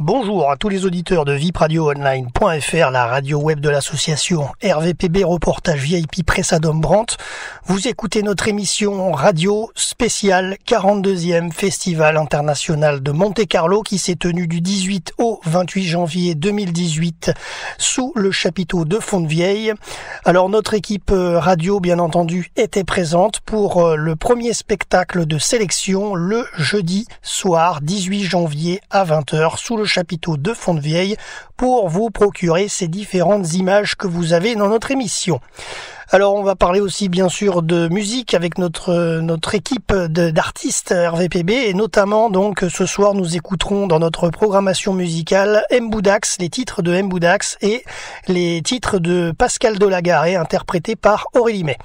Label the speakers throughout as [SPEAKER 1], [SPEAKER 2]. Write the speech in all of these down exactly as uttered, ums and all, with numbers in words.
[SPEAKER 1] Bonjour à tous les auditeurs de vip radio online point f r, la radio web de l'association R V P B Reportage V I P Pressadom Brandt. Vous écoutez notre émission radio spéciale quarante-deuxième Festival international de Monte-Carlo qui s'est tenu du dix-huit au vingt-huit janvier deux mille dix-huit sous le chapiteau de Fontvieille. Alors notre équipe radio, bien entendu, était présente pour le premier spectacle de sélection le jeudi soir dix-huit janvier à vingt heures sous le chapiteau de Fontvieille pour vous procurer ces différentes images que vous avez dans notre émission. Alors on va parler aussi bien sûr de musique avec notre notre équipe de, d'artistes R V P B et notamment donc ce soir nous écouterons dans notre programmation musicale Mboudax, les titres de Mboudax et les titres de Pascal Delagaré interprétés par Aurélie May.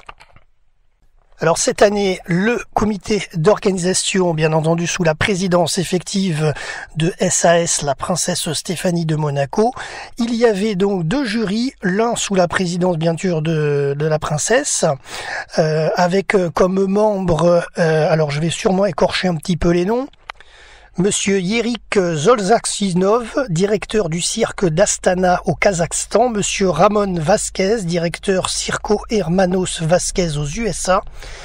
[SPEAKER 1] Alors cette année, le comité d'organisation, bien entendu sous la présidence effective de S A S, la princesse Stéphanie de Monaco, il y avait donc deux jurys, l'un sous la présidence bien sûr de, de la princesse, euh, avec comme membre, euh, alors je vais sûrement écorcher un petit peu les noms, Monsieur Yerik Zolzaxinov, directeur du cirque d'Astana au Kazakhstan, Monsieur Ramon Vasquez, directeur Circo Hermanos Vasquez aux U S A,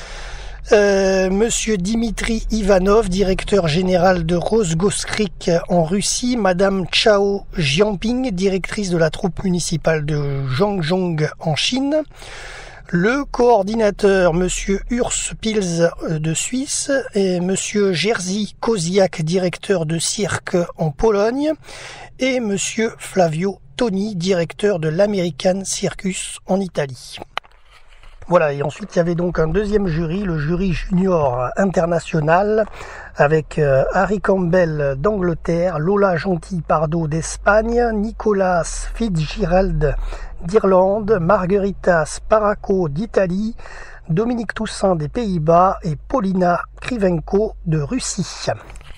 [SPEAKER 1] euh, Monsieur Dimitri Ivanov, directeur général de Rosgoskrik en Russie, Madame Chao Jianping, directrice de la troupe municipale de Zhangzhong en Chine, le coordinateur, Monsieur Urs Pils de Suisse, et Monsieur Jerzy Koziak, directeur de cirque en Pologne, et Monsieur Flavio Toni, directeur de l'American Circus en Italie. Voilà, et ensuite il y avait donc un deuxième jury, le jury junior international, avec euh, Harry Campbell d'Angleterre, Lola Gentil-Pardo d'Espagne, Nicolas Fitzgerald d'Irlande, Margarita Sparaco d'Italie, Dominique Toussaint des Pays-Bas et Paulina Krivenko de Russie.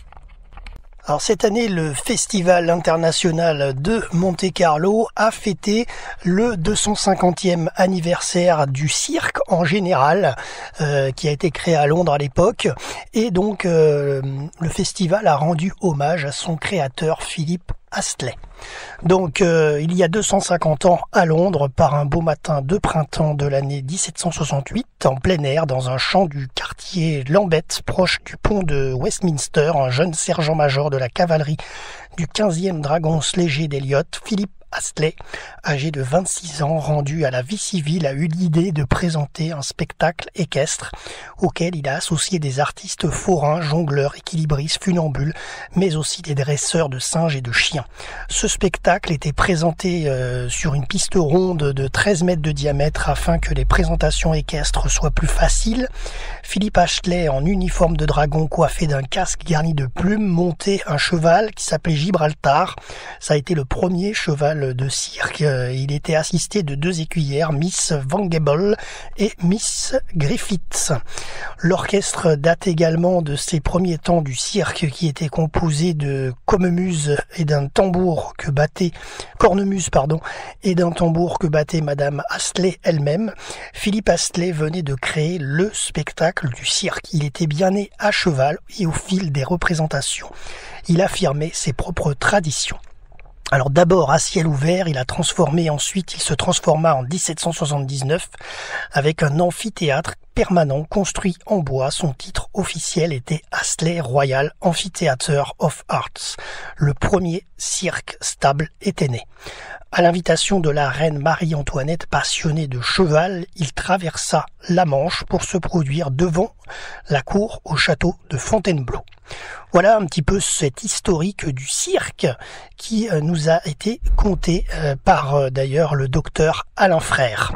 [SPEAKER 1] Alors cette année, le Festival international de Monte-Carlo a fêté le deux cent cinquantième anniversaire du cirque en général, euh, qui a été créé à Londres à l'époque. Et donc, euh, le festival a rendu hommage à son créateur Philippe Astley. Donc euh, il y a deux cent cinquante ans à Londres, par un beau matin de printemps de l'année dix-sept cent soixante-huit, en plein air dans un champ du quartier Lambeth, proche du pont de Westminster, un jeune sergent-major de la cavalerie du quinzième Dragons léger d'Eliott, Philippe Astley, âgé de vingt-six ans, rendu à la vie civile, a eu l'idée de présenter un spectacle équestre auquel il a associé des artistes forains, jongleurs, équilibristes, funambules, mais aussi des dresseurs de singes et de chiens. Ce spectacle était présenté euh, sur une piste ronde de treize mètres de diamètre afin que les présentations équestres soient plus faciles. Philippe Astley, en uniforme de dragon coiffé d'un casque garni de plumes, montait un cheval qui s'appelait Gibraltar. Ça a été le premier cheval de cirque. Il était assisté de deux écuyères, Miss Van Gable et Miss Griffiths. L'orchestre date également de ses premiers temps du cirque, qui était composé de cornemuse et d'un tambour que battait cornemuse pardon et d'un tambour que battait Madame Astley elle-même. Philippe Astley venait de créer le spectacle du cirque. Il était bien né à cheval et au fil des représentations, il affirmait ses propres traditions. Alors d'abord à ciel ouvert, il a transformé, ensuite il se transforma en dix-sept cent soixante-dix-neuf avec un amphithéâtre permanent construit en bois. Son titre officiel était Astley Royal Amphitheatre of Arts. Le premier cirque stable était né. À l'invitation de la reine Marie-Antoinette, passionnée de cheval, il traversa la Manche pour se produire devant la cour au château de Fontainebleau. Voilà un petit peu cette historique du cirque qui nous a été contée par d'ailleurs le docteur Alain Frère.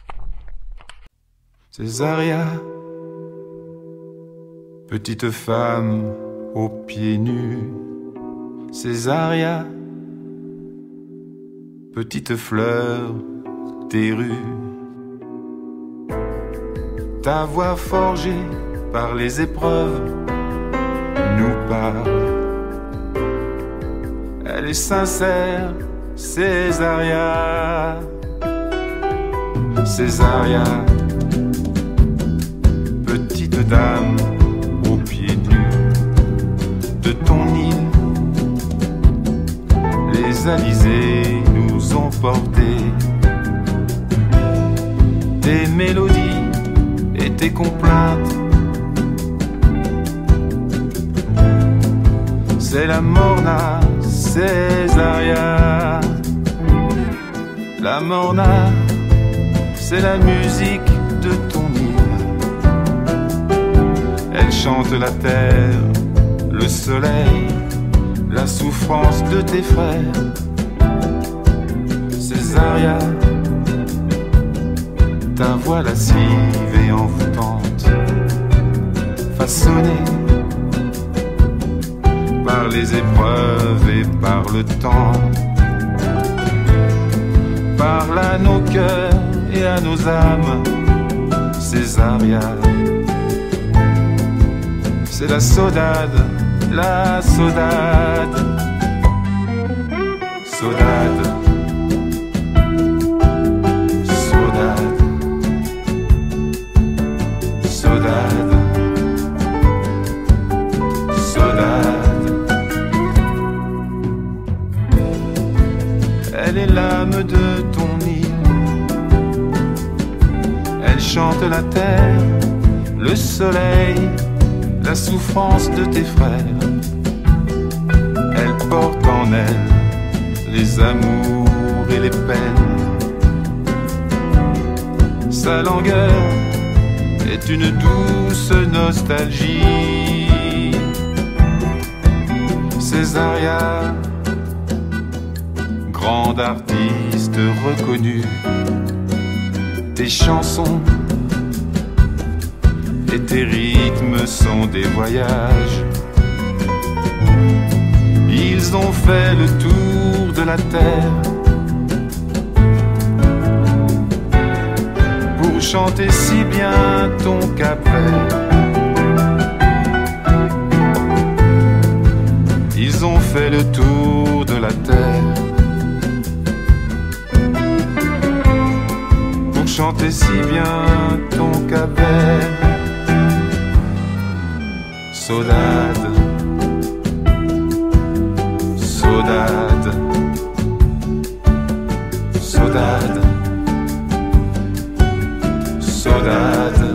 [SPEAKER 2] Césaria, petite femme aux pieds nus, Césaria, petite fleur des rues, ta voix forgée par les épreuves nous parle. Elle est sincère, Césaria, Césaria, petite dame aux pieds nus de ton île, Champs-Élysées nous ont portés. Tes mélodies et tes complaintes, c'est la morna Césaria. La morna, c'est la musique de ton île. Elle chante la terre, le soleil, la souffrance de tes frères. Césaria, ta voix lascive et envoûtante, façonnée par les épreuves et par le temps, parle à nos cœurs et à nos âmes. Césaria, c'est la saudade, la saudade, saudade, saudade, saudade, saudade. Elle est l'âme de ton île. Elle chante la terre, le soleil, la souffrance de tes frères. Elle porte en elle les amours et les peines. Sa langueur est une douce nostalgie. Césaria, grande artiste reconnue, tes chansons et tes rythmes sont des voyages. Ils ont fait le tour de la terre pour chanter si bien ton Cap-Vert. Ils ont fait le tour de la terre pour chanter si bien ton Cap-Vert. Saudade, saudade, saudade, saudade.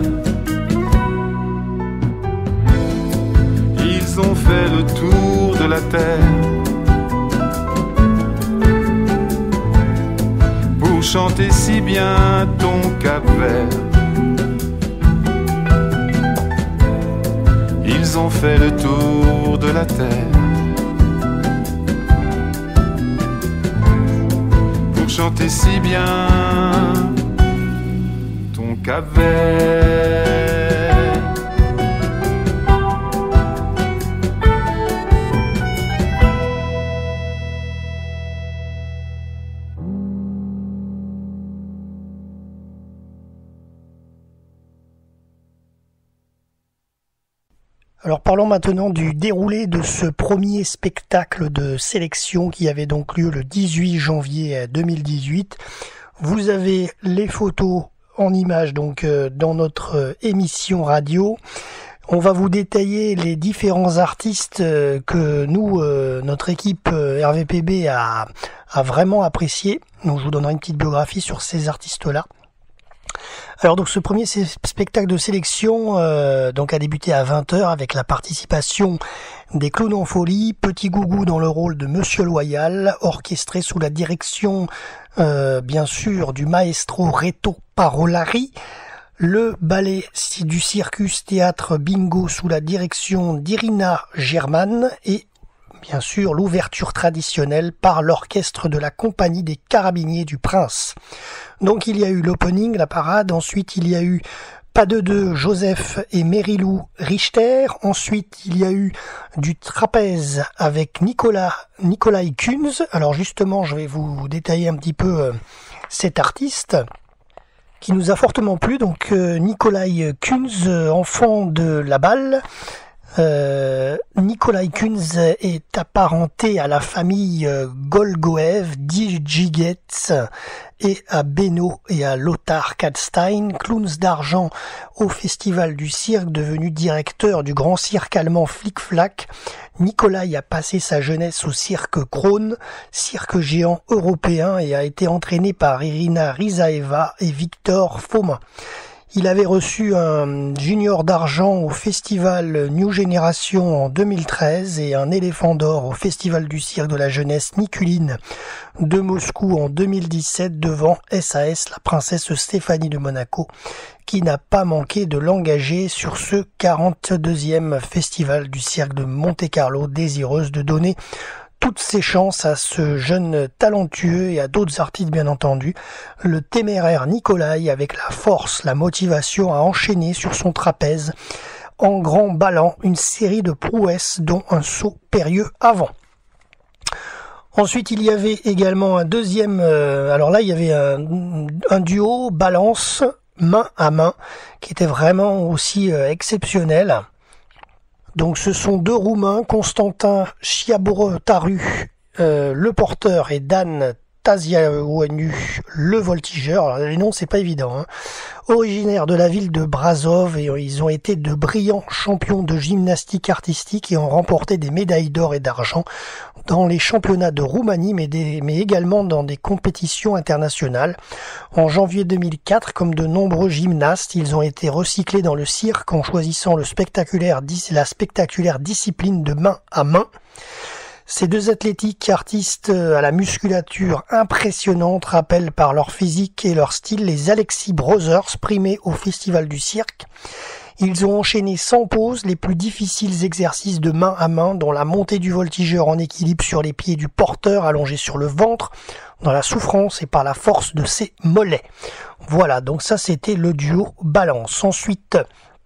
[SPEAKER 2] Ils ont fait le tour de la terre pour chanter si bien ton Cap-Vert. Ils ont fait le tour de la terre pour chanter si bien ton Cap-Vert.
[SPEAKER 1] Alors parlons maintenant du déroulé de ce premier spectacle de sélection qui avait donc lieu le dix-huit janvier deux mille dix-huit. Vous avez les photos en images donc euh, dans notre euh, émission radio. On va vous détailler les différents artistes euh, que nous, euh, notre équipe euh, R V P B a, a vraiment apprécié. Donc je vous donnerai une petite biographie sur ces artistes-là. Alors donc ce premier spectacle de sélection euh, donc a débuté à vingt heures avec la participation des Clowns en folie, Petit Gougou dans le rôle de Monsieur Loyal, orchestré sous la direction euh, bien sûr du maestro Reto Parolari, le ballet du Circus Théâtre Bingo sous la direction d'Irina German et bien sûr l'ouverture traditionnelle par l'orchestre de la Compagnie des Carabiniers du Prince. Donc il y a eu l'opening, la parade, ensuite il y a eu Pas de deux, Joseph et Mérilou Richter, ensuite il y a eu du trapèze avec Nicolas Nikolai Kunz. Alors justement je vais vous détailler un petit peu euh, cet artiste qui nous a fortement plu. Donc euh, Nikolai Kunz, euh, enfant de la balle, Euh, Nikolai Kunz est apparenté à la famille Golgoev, Djigetz et à Beno et à Lothar Kadstein, clowns d'argent au Festival du Cirque, devenu directeur du grand cirque allemand Flic Flac. Nikolai a passé sa jeunesse au cirque Krone, cirque géant européen, et a été entraîné par Irina Rizaeva et Victor Fomin. Il avait reçu un junior d'argent au festival New Generation en deux mille treize et un éléphant d'or au festival du cirque de la jeunesse Nikulin de Moscou en deux mille dix-sept devant S A S, la princesse Stéphanie de Monaco, qui n'a pas manqué de l'engager sur ce quarante-deuxième festival du cirque de Monte-Carlo, désireuse de donner toutes ses chances à ce jeune talentueux et à d'autres artistes bien entendu. Le téméraire Nikolai, avec la force, la motivation, a enchaîné sur son trapèze en grand ballant une série de prouesses dont un saut périlleux avant. Ensuite, il y avait également un deuxième, euh, alors là il y avait un, un duo balance main à main qui était vraiment aussi euh, exceptionnel. Donc ce sont deux Roumains, Constantin Chiabourtaru, euh, le porteur, et Dan Taziaouanu, le voltigeur. Alors, les noms, c'est pas évident, hein. Originaires de la ville de Brazov, et ils ont été de brillants champions de gymnastique artistique et ont remporté des médailles d'or et d'argent dans les championnats de Roumanie, mais, des, mais également dans des compétitions internationales. En janvier deux mille quatre, comme de nombreux gymnastes, ils ont été recyclés dans le cirque en choisissant le spectaculaire, la spectaculaire discipline de main à main. Ces deux athlétiques artistes à la musculature impressionnante rappellent par leur physique et leur style les Alexis Brothers primés au Festival du Cirque. Ils ont enchaîné sans pause les plus difficiles exercices de main à main, dont la montée du voltigeur en équilibre sur les pieds du porteur allongé sur le ventre, dans la souffrance et par la force de ses mollets. Voilà, donc ça c'était le duo balance. Ensuite,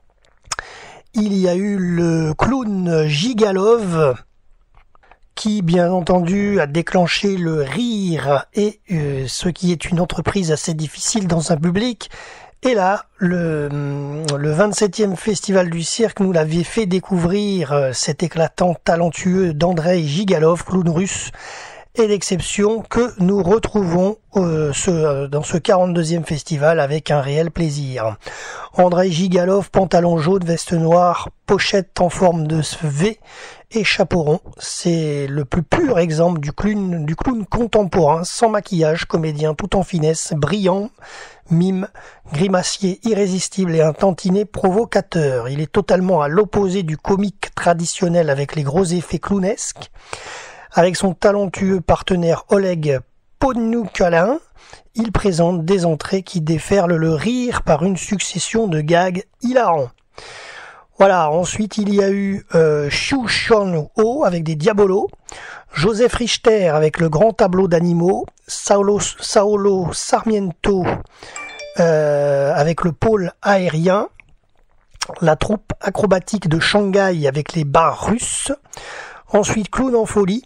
[SPEAKER 1] il y a eu le clown Gigalov, qui bien entendu a déclenché le rire, et euh, ce qui est une entreprise assez difficile dans un public. Et là, le, le vingt-septième Festival du Cirque nous l'avait fait découvrir, euh, cet éclatant talentueux d'Andrei Gigalov, clown russe, et l'exception que nous retrouvons euh, ce, dans ce quarante-deuxième festival avec un réel plaisir. Andrei Gigalov, pantalon jaune, veste noire, pochette en forme de V et chapeau rond. C'est le plus pur exemple du clown, du clown contemporain, sans maquillage, comédien tout en finesse, brillant, mime, grimacier irrésistible et un tantinet provocateur. Il est totalement à l'opposé du comique traditionnel avec les gros effets clownesques. Avec son talentueux partenaire Oleg Podnukalin, il présente des entrées qui déferlent le rire par une succession de gags hilarants. Voilà, ensuite il y a eu euh, Xu Shan-ho avec des diabolos, Joseph Richter avec le grand tableau d'animaux, Saulo, Saulo Sarmiento euh, avec le pôle aérien, la troupe acrobatique de Shanghai avec les bars russes, ensuite Clown en folie,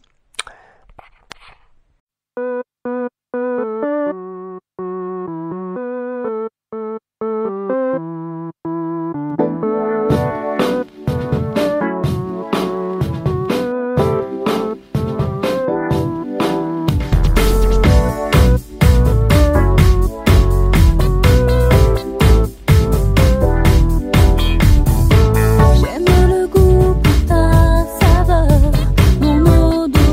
[SPEAKER 3] J'aime le goût pour ta saveur, mon eau de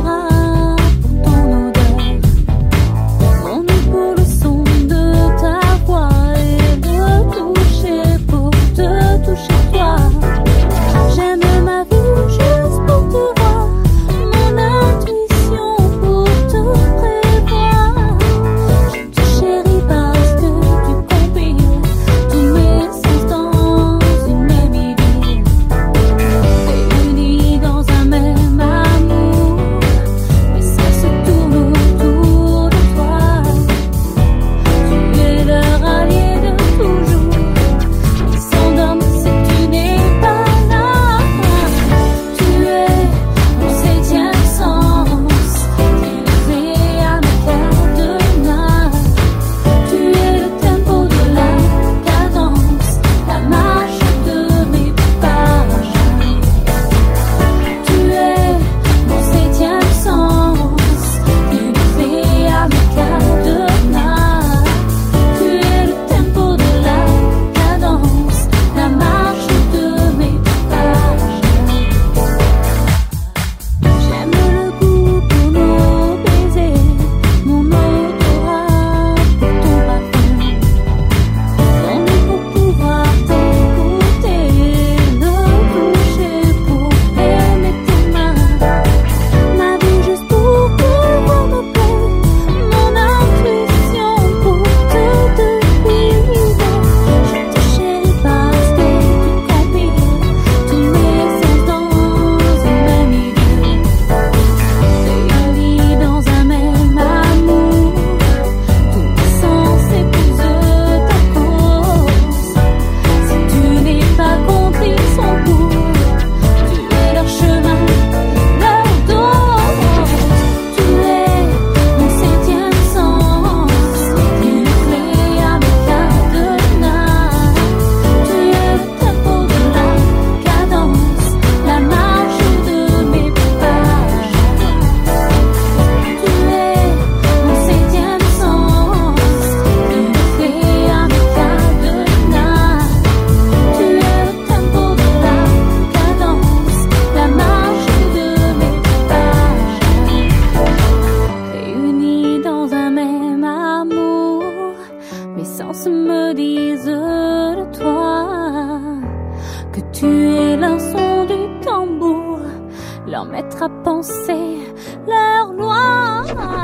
[SPEAKER 3] énoncer leurs lois.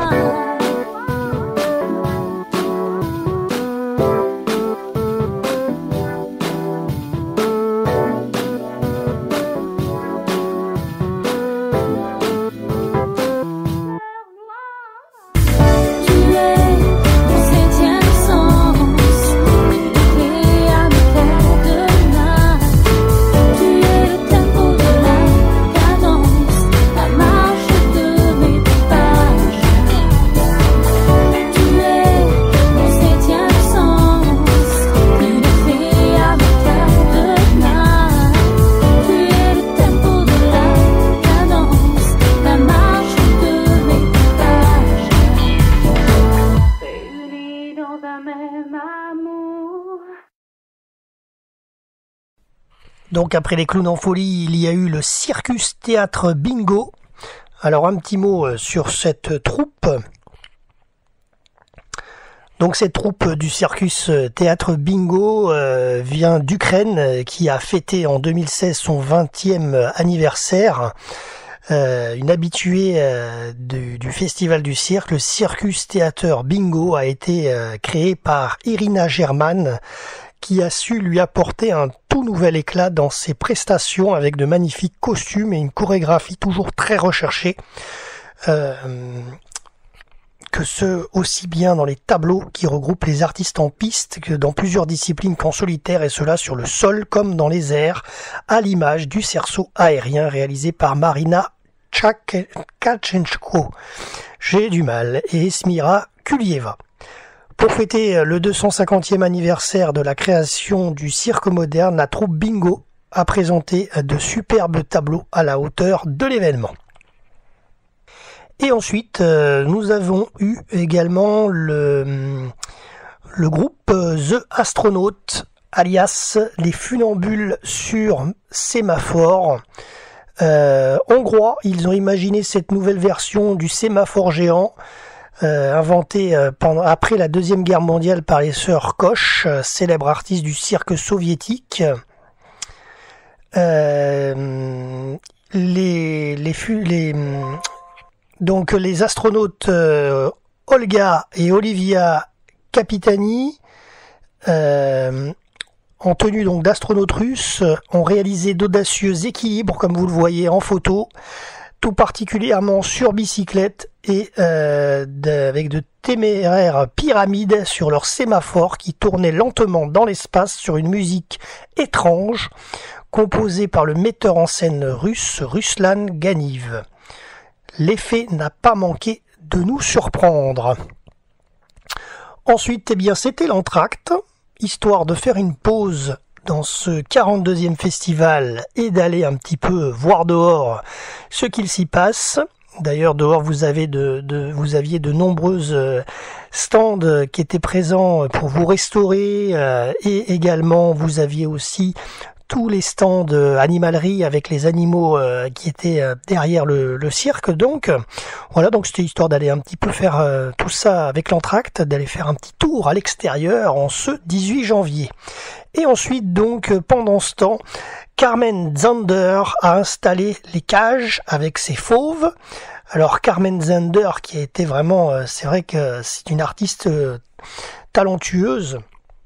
[SPEAKER 1] Donc après les clowns en folie, il y a eu le Circus Théâtre Bingo. Alors un petit mot sur cette troupe. Donc cette troupe du Circus Théâtre Bingo euh, vient d'Ukraine, qui a fêté en deux mille seize son vingtième anniversaire. Euh, une habituée euh, du, du Festival du Cirque, le Circus Théâtre Bingo a été euh, créé par Irina German, qui a su lui apporter un tout nouvel éclat dans ses prestations avec de magnifiques costumes et une chorégraphie toujours très recherchée, euh, que ce aussi bien dans les tableaux qui regroupent les artistes en piste que dans plusieurs disciplines qu'en solitaire, et cela sur le sol comme dans les airs, à l'image du cerceau aérien réalisé par Marina Tchakchenko, j'ai du mal, et Smira Kulieva. Pour fêter le deux cent cinquantième anniversaire de la création du cirque moderne, la troupe Bingo a présenté de superbes tableaux à la hauteur de l'événement. Et ensuite, nous avons eu également le, le groupe The Astronaut, alias les funambules sur sémaphore. Euh, hongrois, ils ont imaginé cette nouvelle version du sémaphore géant, Euh, inventé euh, pendant, après la Deuxième Guerre mondiale par les sœurs Koch, euh, célèbres artistes du cirque soviétique. Euh, les, les, les, donc les astronautes euh, Olga et Olivia Kapitani, euh, en tenue donc d'astronautes russes, ont réalisé d'audacieux équilibres, comme vous le voyez en photo, tout particulièrement sur bicyclette, et euh, de, avec de téméraires pyramides sur leur sémaphore qui tournaient lentement dans l'espace sur une musique étrange composée par le metteur en scène russe Ruslan Ganiv. L'effet n'a pas manqué de nous surprendre. Ensuite, eh bien, c'était l'entracte, histoire de faire une pause dans ce quarante-deuxième festival et d'aller un petit peu voir dehors ce qu'il s'y passe. D'ailleurs, dehors, vous avez de, de, vous aviez de nombreuses stands qui étaient présents pour vous restaurer, euh, et également vous aviez aussi tous les stands animalerie avec les animaux euh, qui étaient euh, derrière le, le cirque. Donc voilà, donc c'était histoire d'aller un petit peu faire euh, tout ça avec l'entracte, d'aller faire un petit tour à l'extérieur en ce dix-huit janvier. Et ensuite, donc, pendant ce temps, Carmen Zander a installé les cages avec ses fauves. Alors Carmen Zander, qui a été vraiment, euh, c'est vrai que c'est une artiste euh, talentueuse.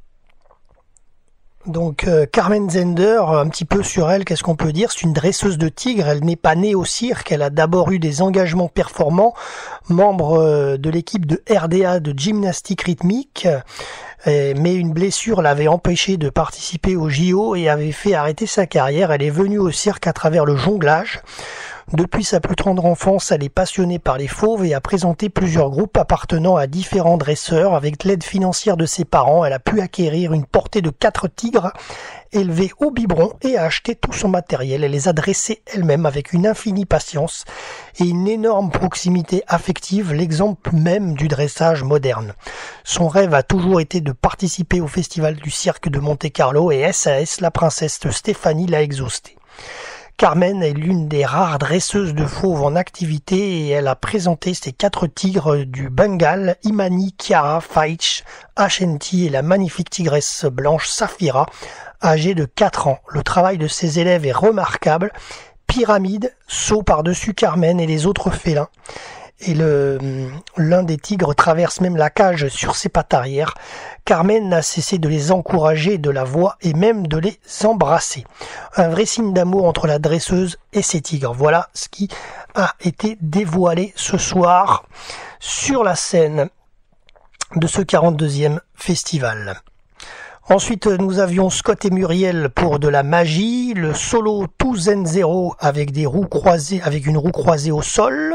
[SPEAKER 1] Donc euh, Carmen Zander, un petit peu sur elle, qu'est-ce qu'on peut dire? C'est une dresseuse de tigres, elle n'est pas née au cirque, elle a d'abord eu des engagements performants, membre euh, de l'équipe de R D A de gymnastique rythmique, euh, mais une blessure l'avait empêchée de participer aux J O et avait fait arrêter sa carrière. Elle est venue au cirque à travers le jonglage. Depuis sa plus tendre enfance, elle est passionnée par les fauves et a présenté plusieurs groupes appartenant à différents dresseurs. Avec l'aide financière de ses parents, elle a pu acquérir une portée de quatre tigres élevés au biberon et a acheté tout son matériel. Elle les a dressés elle-même avec une infinie patience et une énorme proximité affective, l'exemple même du dressage moderne. Son rêve a toujours été de participer au Festival du Cirque de Monte-Carlo et S A S, la princesse Stéphanie, l'a exhausté. Carmen est l'une des rares dresseuses de fauves en activité et elle a présenté ses quatre tigres du Bengale, Imani, Kiara, Faich, Ashanti et la magnifique tigresse blanche Safira, âgée de quatre ans. Le travail de ses élèves est remarquable pyramide, saut par-dessus Carmen et les autres félins. Et le, l'un des tigres traverse même la cage sur ses pattes arrière. Carmen n'a cessé de les encourager, de la voir et même de les embrasser. Un vrai signe d'amour entre la dresseuse et ses tigres. Voilà ce qui a été dévoilé ce soir sur la scène de ce quarante-deuxième festival. Ensuite, nous avions Scott et Muriel pour de la magie, le solo Two Zen Zero avec des roues croisées, avec une roue croisée au sol.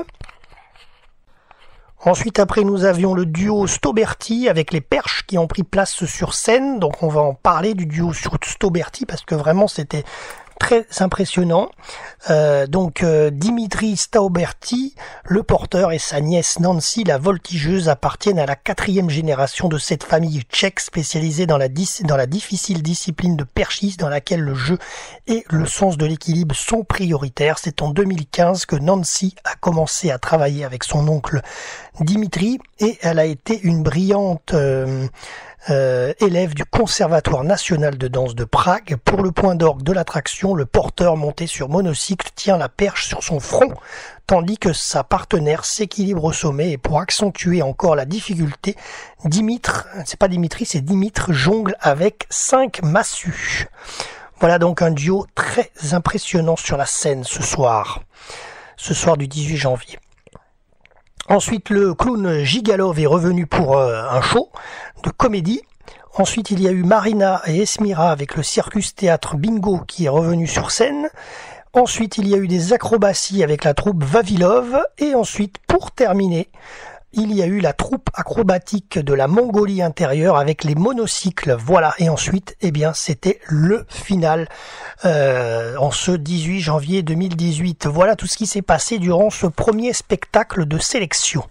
[SPEAKER 1] Ensuite, après, nous avions le duo Stoberti avec les perches qui ont pris place sur scène. Donc, on va en parler du duo sur Stoberti parce que vraiment, c'était très impressionnant. Euh, donc, euh, Dimitri Stauberti, le porteur, et sa nièce Nancy, la voltigeuse, appartiennent à la quatrième génération de cette famille tchèque spécialisée dans la, dis- dans la difficile discipline de perchisme dans laquelle le jeu et le sens de l'équilibre sont prioritaires. C'est en deux mille quinze que Nancy a commencé à travailler avec son oncle Dimitri et elle a été une brillante euh, euh, élève du Conservatoire national de danse de Prague. Pour le point d'orgue de l'attraction, le porteur monté sur monocycle tient la perche sur son front, tandis que sa partenaire s'équilibre au sommet. Et pour accentuer encore la difficulté, Dimitri, c'est pas Dimitri, c'est Dimitri jongle avec cinq massues. Voilà donc un duo très impressionnant sur la scène ce soir, ce soir du dix-huit janvier. Ensuite, le clown Gigalov est revenu pour euh, un show de comédie. Ensuite, il y a eu Marina et Esmira avec le Circus Théâtre Bingo qui est revenu sur scène. Ensuite, il y a eu des acrobaties avec la troupe Vavilov. Et ensuite, pour terminer, il y a eu la troupe acrobatique de la Mongolie intérieure avec les monocycles. Voilà. Et ensuite, eh bien, c'était le final euh, en ce dix-huit janvier deux mille dix-huit. Voilà tout ce qui s'est passé durant ce premier spectacle de sélection.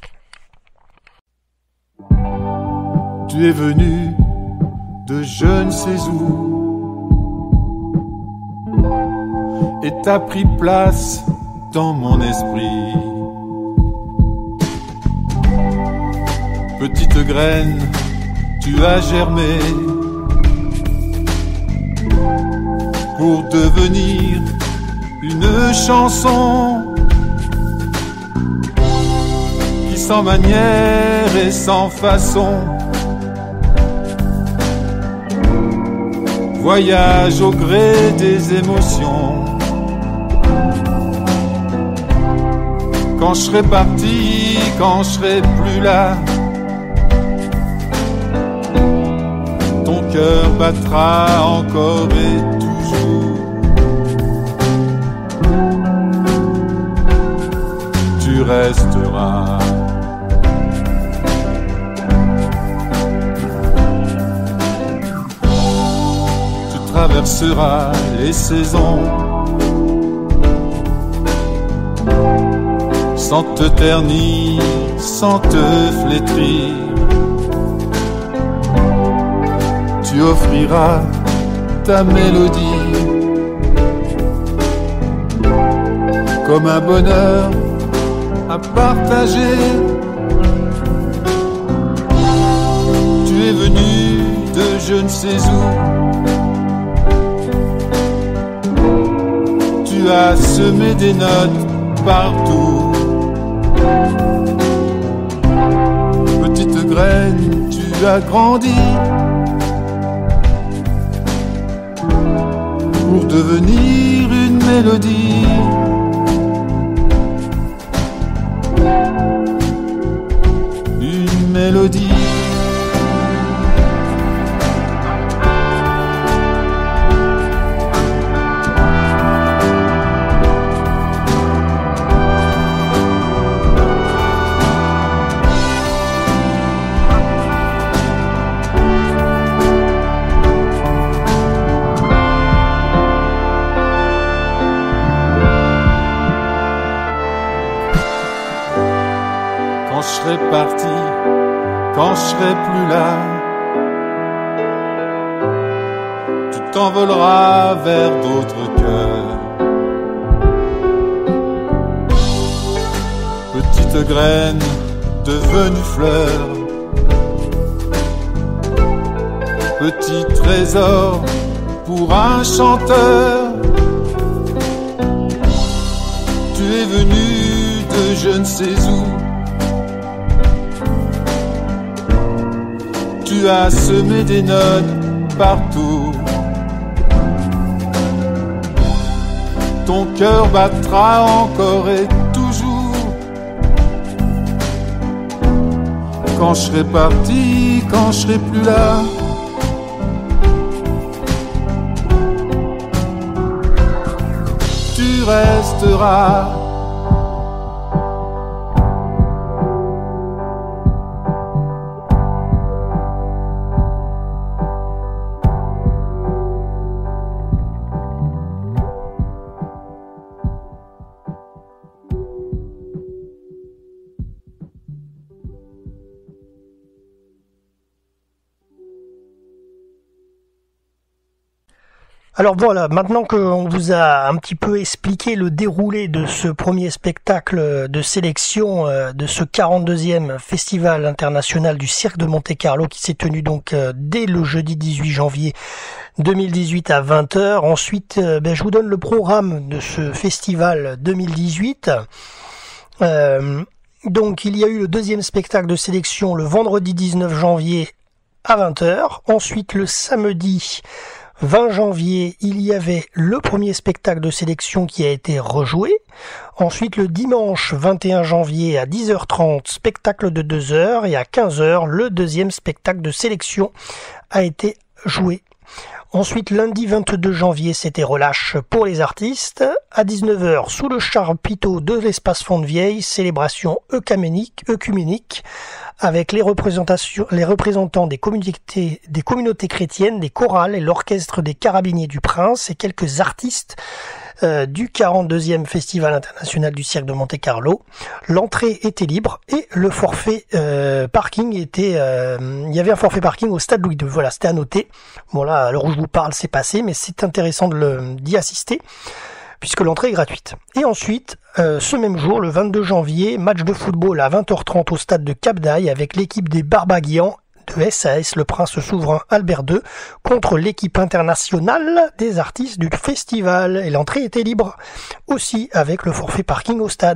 [SPEAKER 2] Tu es venu de je ne sais où et t'as pris place dans mon esprit. Petite graine, tu as germé pour devenir une chanson qui sans manière et sans façon voyage au gré des émotions. Quand je serai parti, quand je serai plus là, ton cœur battra encore et toujours. Tu resteras. Tu traverseras les saisons sans te ternir, sans te flétrir. Tu offriras ta mélodie comme un bonheur à partager. Tu es venu de je ne sais où. Tu as semé des notes partout. Petite graine, tu as grandi pour devenir une mélodie. Une mélodie. Quand je serai parti, quand je serai plus là, tu t'envoleras vers d'autres cœurs. Petite graine devenue fleur, petit trésor pour un chanteur. t'es venu de je ne sais où. Tu as semé des notes partout. Ton cœur battra encore et toujours. Quand je serai parti, quand je serai plus là, tu resteras.
[SPEAKER 1] Alors voilà, maintenant qu'on vous a un petit peu expliqué le déroulé de ce premier spectacle de sélection de ce quarante-deuxième Festival international du Cirque de Monte-Carlo qui s'est tenu donc dès le jeudi dix-huit janvier deux mille dix-huit à vingt heures. Ensuite, ben, je vous donne le programme de ce festival deux mille dix-huit. Euh, donc il y a eu le deuxième spectacle de sélection le vendredi dix-neuf janvier à vingt heures. Ensuite, le samedi vingt janvier, il y avait le premier spectacle de sélection qui a été rejoué. Ensuite, le dimanche vingt et un janvier à dix heures trente, spectacle de deux heures. Et à quinze heures, le deuxième spectacle de sélection a été joué. Ensuite, lundi vingt-deux janvier, c'était relâche pour les artistes. À dix-neuf heures, sous le chapiteau de l'espace Fontvieille, célébration œcuménique, œcuménique avec les représentations, les représentants des communautés, des communautés chrétiennes, des chorales et l'orchestre des Carabiniers du Prince et quelques artistes euh, du quarante-deuxième Festival international du Cirque de Monte-Carlo. L'entrée était libre et le forfait euh, parking était... Euh, il y avait un forfait parking au stade Louis deux. Voilà, c'était à noter. Bon là, à l'heure où je vous parle, c'est passé, mais c'est intéressant de le, d'y assister puisque l'entrée est gratuite. Et ensuite, euh, ce même jour, le vingt-deux janvier, match de football à vingt heures trente au stade de Cap-d'Aille avec l'équipe des Barbaguians de S A S, le Prince Souverain Albert deux, contre l'équipe internationale des artistes du festival. Et l'entrée était libre aussi avec le forfait parking au stade.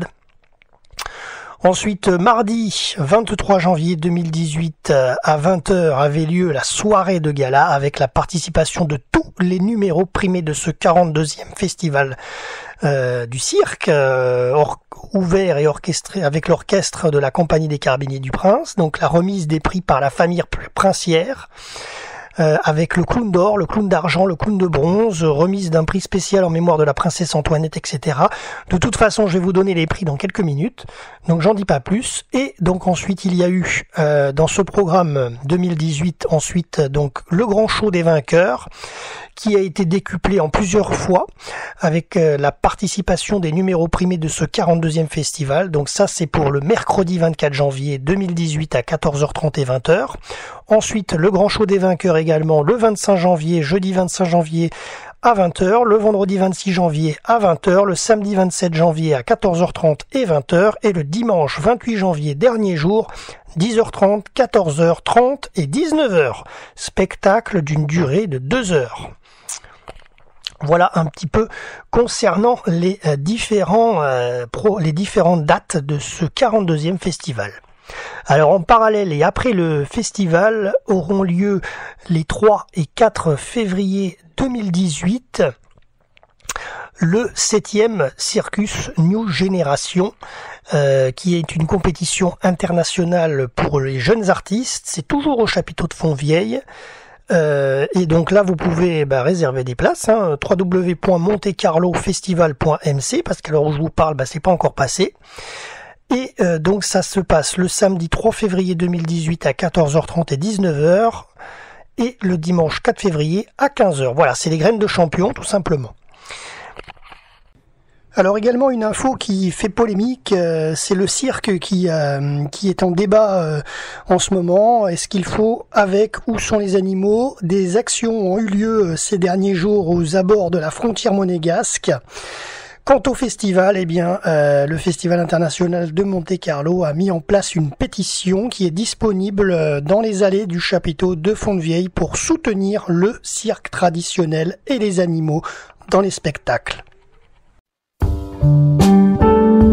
[SPEAKER 1] Ensuite, mardi vingt-trois janvier deux mille dix-huit à vingt heures avait lieu la soirée de gala avec la participation de tous les numéros primés de ce quarante-deuxième festival euh, du cirque, euh, or, ouvert et orchestré avec l'orchestre de la Compagnie des Carabiniers du Prince. Donc la remise des prix par la famille princière. Euh, avec le clown d'or, le clown d'argent, le clown de bronze, remise d'un prix spécial en mémoire de la princesse Antoinette, et cetera. De toute façon, je vais vous donner les prix dans quelques minutes, donc j'en dis pas plus. Et donc ensuite, il y a eu euh, dans ce programme deux mille dix-huit, ensuite donc le grand show des vainqueurs, qui a été décuplé en plusieurs fois, avec euh, la participation des numéros primés de ce quarante-deuxième festival. Donc ça, c'est pour le mercredi vingt-quatre janvier deux mille dix-huit à quatorze heures trente et vingt heures. Ensuite, le grand show des vainqueurs également le vingt-cinq janvier, jeudi vingt-cinq janvier à vingt heures, le vendredi vingt-six janvier à vingt heures, le samedi vingt-sept janvier à quatorze heures trente et vingt heures, et le dimanche vingt-huit janvier, dernier jour, dix heures trente, quatorze heures trente et dix-neuf heures. Spectacle d'une durée de deux heures. Voilà un petit peu concernant les euh, différents euh, pro, les différentes dates de ce quarante-deuxième festival. Alors en parallèle et après le festival auront lieu les trois et quatre février deux mille dix-huit le septième Circus New Generation, euh, qui est une compétition internationale pour les jeunes artistes. C'est toujours au chapiteau de Fontvieille. Euh, et donc là vous pouvez bah, réserver des places, hein, w w w point montecarlo festival point m c, parce qu'à l'heure où je vous parle, bah, c'est pas encore passé. Et euh, donc ça se passe le samedi trois février deux mille dix-huit à quatorze heures trente et dix-neuf heures, et le dimanche quatre février à quinze heures. Voilà, c'est les graines de champion tout simplement. Alors également une info qui fait polémique, euh, c'est le cirque qui euh, qui est en débat euh, en ce moment. Est-ce qu'il faut avec ou sans les animaux? Des actions ont eu lieu ces derniers jours aux abords de la frontière monégasque. Quant au festival, eh bien, euh, le Festival international de Monte-Carlo a mis en place une pétition qui est disponible dans les allées du chapiteau de Fontvieille pour soutenir le cirque traditionnel et les animaux dans les spectacles.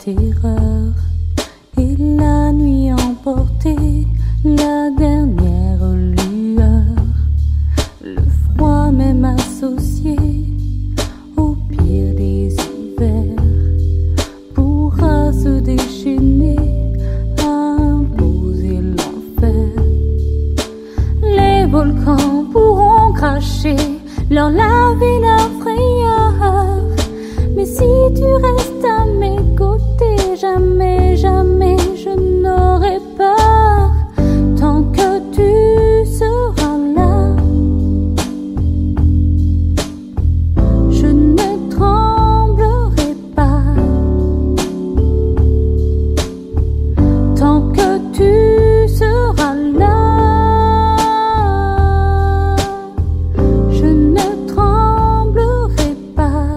[SPEAKER 3] terreur et la nuit emportait la dernière lueur. Le froid même associé au pire des hivers pourra se déchaîner à imposer l'enfer. Les volcans pourront cracher leur lave et leur frayeur, mais si tu restes à mes côtés, jamais, jamais je n'aurai peur. Tant que tu seras là, je ne tremblerai pas. Tant que tu seras là, je ne tremblerai pas.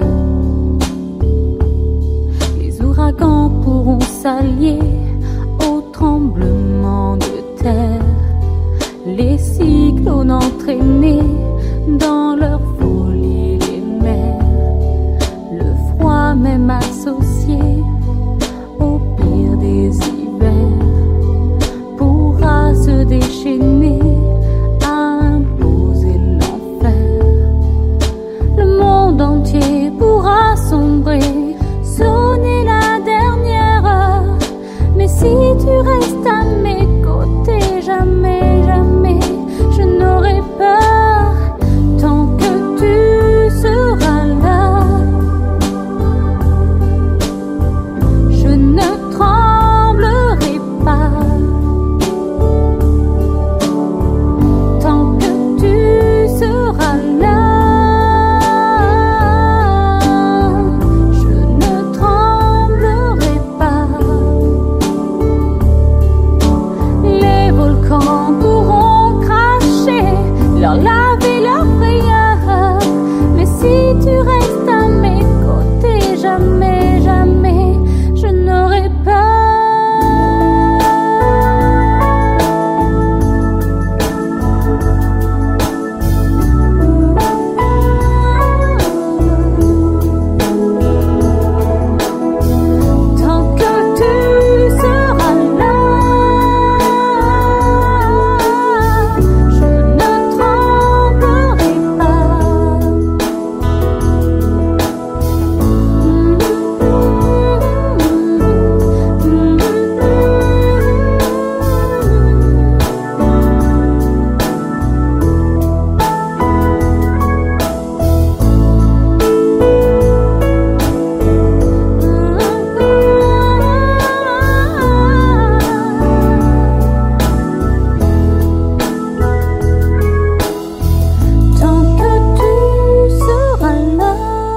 [SPEAKER 3] Les ouragans pourront s'allier au tremblement de terre, les cyclones entraînés dans leur folie les mers, le froid même associé au pire des hivers pourra se déchaîner à imposer l'enfer. Le monde entier pourra sombrer, sonner la dernière heure, mais si tu restes à mes côtés, jamais, jamais je n'aurai peur. Tant que tu seras là, je ne tremblerai pas. Tant que tu seras là, je ne tremblerai pas. Les volcans pourront cracher leur lave et leur frayeur, mais si tu restes à mes côtés, jamais, jamais je n'aurai peur. Tant que tu seras là, je ne tremblerai Tant que tu seras là.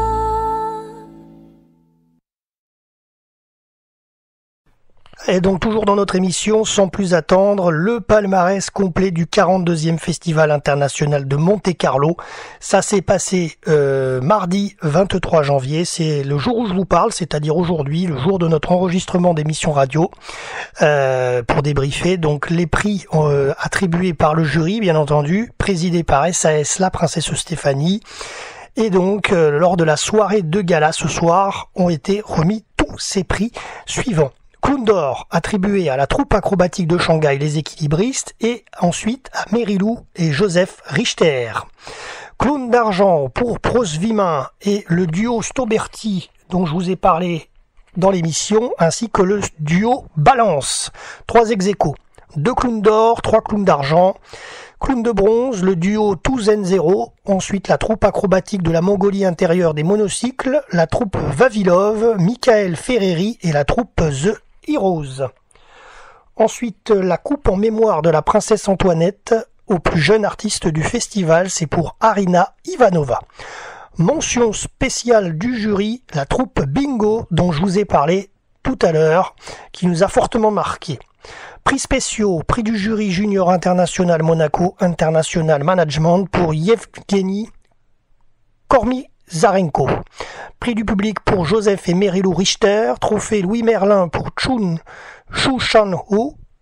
[SPEAKER 1] Et donc toujours dans notre émission, sans plus attendre, le palmarès complet du quarante-deuxième Festival international de Monte-Carlo. Ça s'est passé euh, mardi vingt-trois janvier, c'est le jour où je vous parle, c'est-à-dire aujourd'hui, le jour de notre enregistrement d'émission radio, euh, pour débriefer. Donc les prix euh, attribués par le jury, bien entendu, présidé par S A S La Princesse Stéphanie. Et donc, euh, lors de la soirée de gala ce soir, ont été remis tous ces prix suivants. Clown d'or attribué à la troupe acrobatique de Shanghai Les Équilibristes et ensuite à Merilou et Joseph Richter. Clown d'argent pour Pros Vimin et le duo Stoberti dont je vous ai parlé dans l'émission, ainsi que le duo Balance. Trois ex-aequo. Deux clowns d'or, trois clowns d'argent. Clown de bronze, le duo deux Zen zéro, ensuite la troupe acrobatique de la Mongolie intérieure des monocycles, la troupe Vavilov, Michael Ferreri et la troupe The Heroes. Ensuite, la coupe en mémoire de la princesse Antoinette au plus jeune artiste du festival, c'est pour Arina Ivanova. Mention spéciale du jury, la troupe Bingo dont je vous ai parlé tout à l'heure, qui nous a fortement marqué. Prix spéciaux, prix du jury junior international Monaco International Management pour Yevgeny Kormizarenko. Prix du public pour Joseph et Merilou Richter. Trophée Louis Merlin pour Chun Shu Shan Ho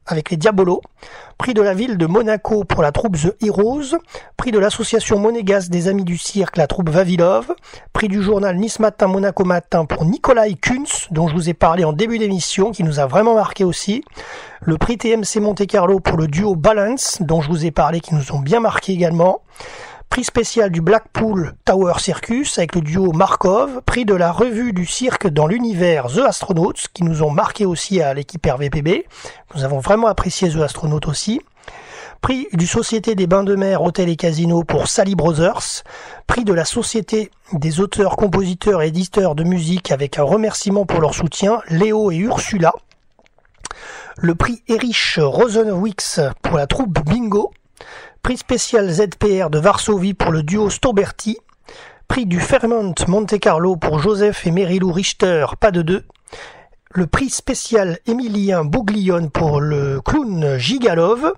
[SPEAKER 1] avec les Diabolos, prix de la ville de Monaco pour la troupe The Heroes, prix de l'association monégasque des Amis du Cirque, la troupe Vavilov, prix du journal Nice Matin, Monaco Matin pour Nikolai Kunz, dont je vous ai parlé en début d'émission, qui nous a vraiment marqué aussi, le prix T M C Monte Carlo pour le duo Balance, dont je vous ai parlé, qui nous ont bien marqué également, prix spécial du Blackpool Tower Circus avec le duo Markov, prix de la revue du cirque dans l'univers The Astronauts, qui nous ont marqué aussi à l'équipe R V P B. Nous avons vraiment apprécié The Astronauts aussi. Prix du Société des Bains de Mer, Hôtels et Casinos pour Sally Brothers. Prix de la Société des auteurs, compositeurs et éditeurs de musique avec un remerciement pour leur soutien, Léo et Ursula. Le prix Erich Rosenwicks pour la troupe Bingo. Prix spécial Z P R de Varsovie pour le duo Stoberti. Prix du Fairmont Monte Carlo pour Joseph et Mary-Lou Richter, pas de deux. Le prix spécial Émilien Bouglione pour le clown Gigalov.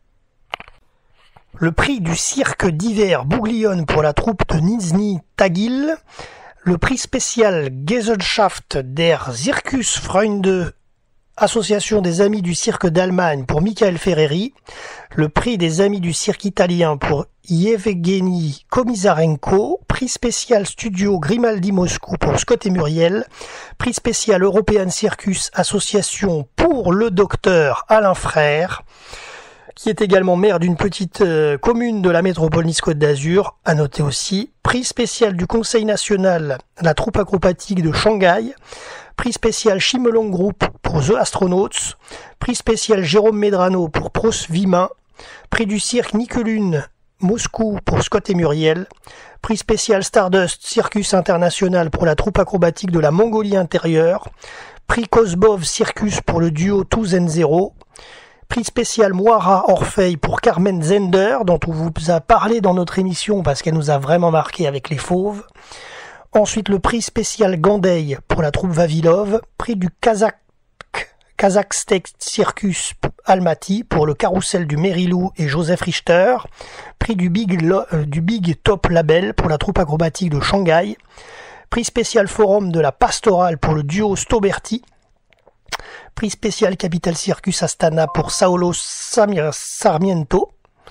[SPEAKER 1] Le prix du cirque d'hiver Bouglione pour la troupe de Nizhny Tagil. Le prix spécial Gesellschaft der Zirkusfreunde, Association des Amis du Cirque d'Allemagne pour Michael Ferreri, le prix des Amis du Cirque italien pour Yevgeny Komisarenko, prix spécial Studio Grimaldi Moscou pour Scott et Muriel, prix spécial European Circus Association pour le docteur Alain Frère, qui est également maire d'une petite euh, commune de la métropole Nice-Côte d'Azur, à noter aussi, prix spécial du Conseil national, la troupe acrobatique de Shanghai, prix spécial Chimelong Group pour The Astronauts, prix spécial Jérôme Medrano pour Pros Vimain, prix du cirque Nicolune Moscou pour Scott et Muriel, prix spécial Stardust Circus International pour la troupe acrobatique de la Mongolie intérieure, prix Kozbov Circus pour le duo Two and Zero, prix spécial Moira Orfei pour Carmen Zender, dont on vous a parlé dans notre émission parce qu'elle nous a vraiment marqué avec les fauves. Ensuite, le prix spécial Gandey pour la troupe Vavilov, prix du Kazakh, Kazakhstan Circus Almaty pour le carrousel du Mary-Lou et Joseph Richter, prix du Big, euh, du Big Top Label pour la troupe acrobatique de Shanghai, prix spécial Forum de la Pastorale pour le duo Stoberti, prix spécial Capital Circus Astana pour Saulo Samir Sarmiento,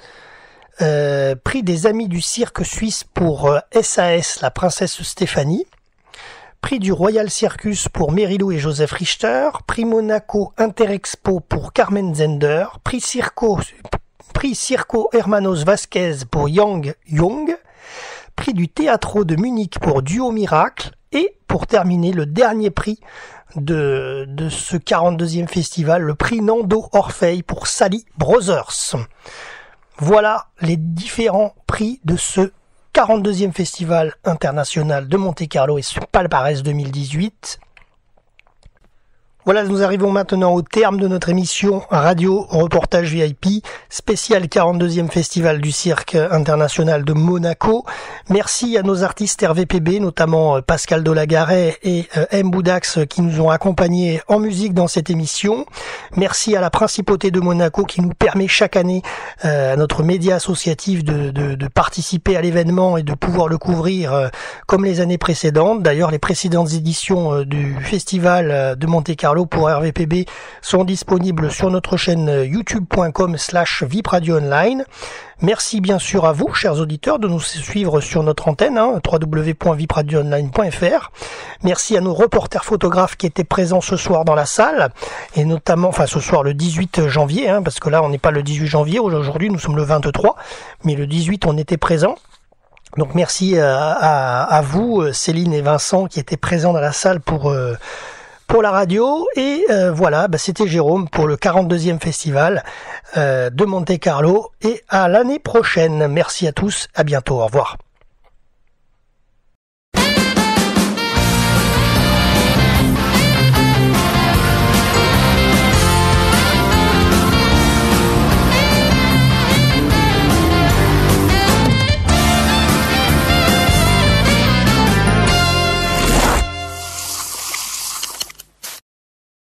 [SPEAKER 1] Euh, prix des Amis du Cirque Suisse pour euh, S A S, la princesse Stéphanie, prix du Royal Circus pour Mary-Lou et Joseph Richter, prix Monaco Interexpo pour Carmen Zender, prix Circo, prix Circo Hermanos Vasquez pour Yang Young, prix du Teatro de Munich pour Duo Miracle, et pour terminer, le dernier prix de, de ce quarante-deuxième festival, le prix Nando Orfei pour Sally Brothers. Voilà les différents prix de ce quarante-deuxième Festival international de Monte-Carlo et ce Palmarès deux mille dix-huit. Voilà, nous arrivons maintenant au terme de notre émission Radio Reportage V I P, spécial quarante-deuxième Festival du Cirque International de Monaco. Merci à nos artistes R V P B, notamment Pascal Dolagaret et M. Boudax qui nous ont accompagnés en musique dans cette émission. Merci à la Principauté de Monaco qui nous permet chaque année, euh, à notre média associatif, de, de, de participer à l'événement et de pouvoir le couvrir euh, comme les années précédentes. D'ailleurs, les précédentes éditions euh, du Festival euh, de Monte-Carlo pour R V P B sont disponibles sur notre chaîne youtube point com slash V I P Radio Online. Merci bien sûr à vous, chers auditeurs, de nous suivre sur notre antenne, hein, w w w point v i p radio online point f r. Merci à nos reporters photographes qui étaient présents ce soir dans la salle, et notamment, enfin ce soir le dix-huit janvier, hein, parce que là on n'est pas le dix-huit janvier, aujourd'hui nous sommes le vingt-trois, mais le dix-huit on était présents. Donc merci à, à, à vous, Céline et Vincent, qui étaient présents dans la salle pour... Euh, pour la radio, et euh, voilà, bah, c'était Jérôme pour le quarante-deuxième festival euh, de Monte-Carlo, et à l'année prochaine. Merci à tous, à bientôt, au revoir.